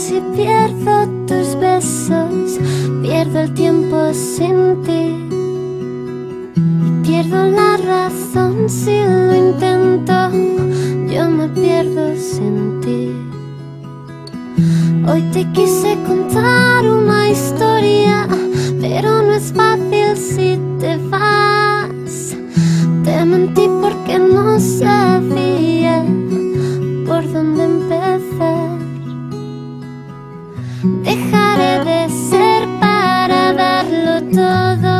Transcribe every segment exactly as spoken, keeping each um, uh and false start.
Si pierdo tus besos, pierdo el tiempo sin ti, y pierdo la razón si lo intento. Yo me pierdo sin ti. Hoy te quise contar una historia, pero no es fácil si te vas. Te mentí porque no sabía por dónde empezar. Dejaré de ser para darlo todo.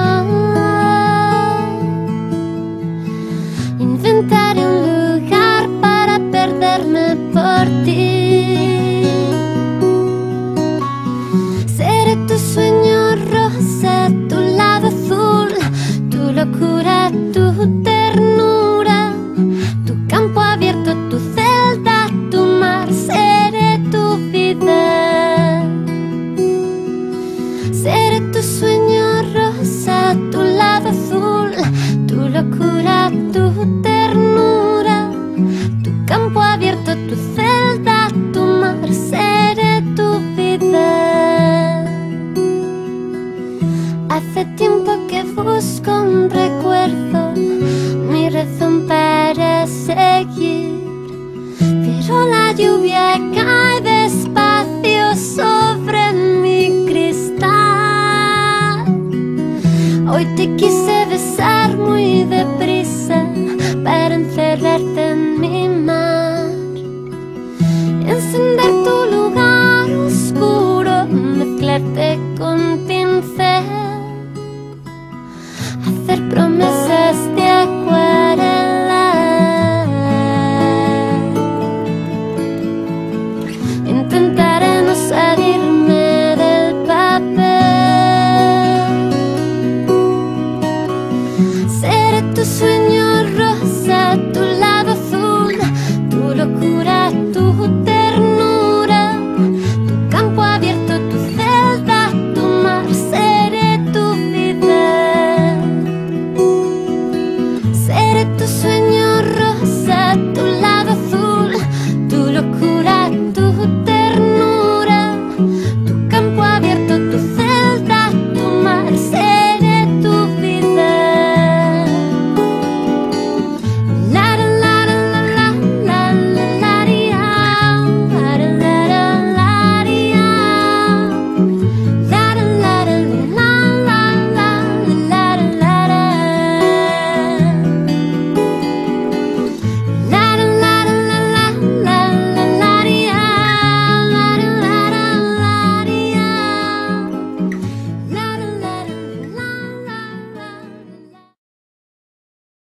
Inventaré un lugar para perderme por ti. Seré tu sueño rosa, tu lado azul, tu locura, tu ternura, tu campo abierto, tu celda, tu mar. Seré tu vida. Seré tu sueño rosa, tu lado azul, tu locura, tu ternura, tu campo abierto, tu celda, tu mar. Seré tu vida. Hace tiempo que busco un recuerdo, mi razón para seguir, pero la lluvia cae despacio sobre mi cristal. Hoy te quise besar muy de